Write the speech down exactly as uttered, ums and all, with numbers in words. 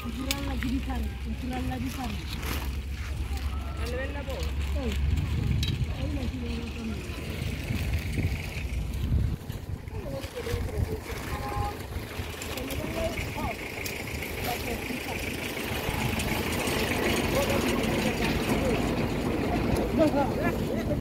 ukuran lagi di sana, ukuran lagi di sana. Level na po. Eh, ay lagi yung